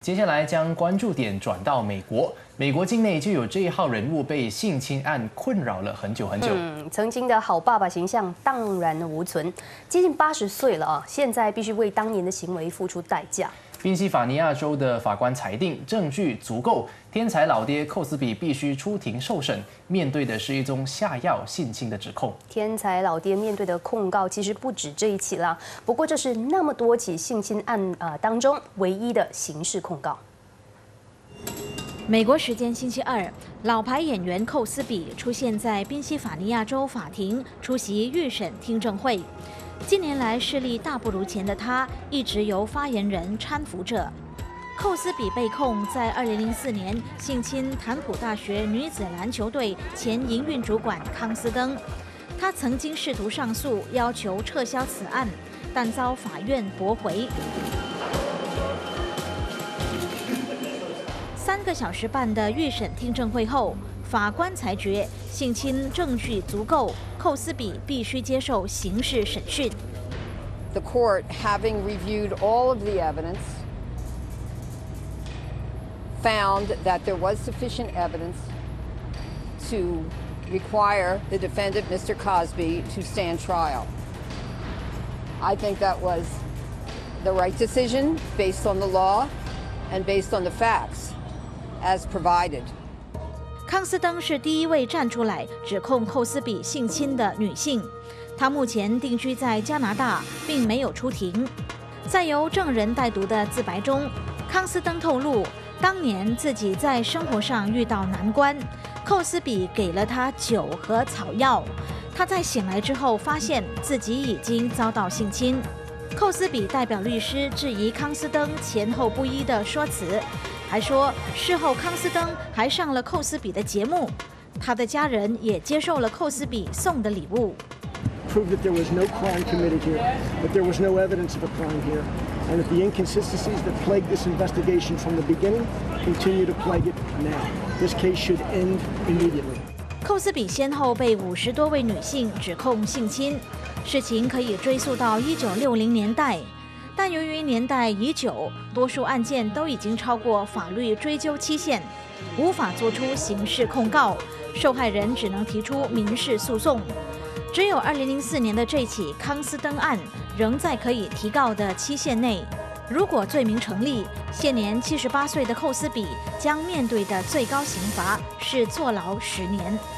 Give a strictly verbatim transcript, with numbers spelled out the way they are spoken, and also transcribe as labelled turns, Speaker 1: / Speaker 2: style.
Speaker 1: 接下来将关注点转到美国，美国境内就有这一号人物被性侵案困扰了很久很久。
Speaker 2: 嗯，曾经的好爸爸形象荡然无存，接近八十岁了啊，现在必须为当年的行为付出代价。
Speaker 1: 宾夕法尼亚州的法官裁定，证据足够，天才老爹寇斯比必须出庭受审，面对的是一宗下药性侵的指控。
Speaker 2: 天才老爹面对的控告其实不止这一起啦，不过这是那么多起性侵案呃当中唯一的刑事控告。
Speaker 3: 美国时间星期二，老牌演员寇斯比出现在宾夕法尼亚州法庭出席预审听证会。 近年来视力大不如前的他，一直由发言人搀扶着。寇斯比被控在二零零四年性侵坦普大学女子篮球队前营运主管康斯登，他曾经试图上诉，要求撤销此案，但遭法院驳回。三个小时半的预审听证会后， 法官裁决性侵证据足够，寇斯比必须接受刑事审讯。
Speaker 4: The court, having reviewed all of the evidence, found that there was sufficient evidence to require the defendant, Mister Cosby, to stand trial. I think that was the right decision based on the law and based on the facts as provided.
Speaker 3: 康斯登是第一位站出来指控寇斯比性侵的女性，她目前定居在加拿大，并没有出庭。在由证人代读的自白中，康斯登透露，当年自己在生活上遇到难关，寇斯比给了他酒和草药。他在醒来之后发现自己已经遭到性侵。寇斯比代表律师质疑康斯登前后不一的说辞。 还说，事后康斯登还上了寇斯比的节目，他的家人也接受了寇斯比送的礼物。
Speaker 5: Proved that there was no crime committed here, that there was no evidence of a crime here, and that the inconsistencies that plagued this investigation from the beginning continue to plague it now. This case should end immediately.
Speaker 3: 寇斯比先后被五十多位女性指控性侵，事情可以追溯到一九六零年代。 但由于年代已久，多数案件都已经超过法律追究期限，无法作出刑事控告，受害人只能提出民事诉讼。只有二零零四年的这起康斯登案仍在可以提告的期限内。如果罪名成立，现年七十八岁的寇斯比将面对的最高刑罚是坐牢十年。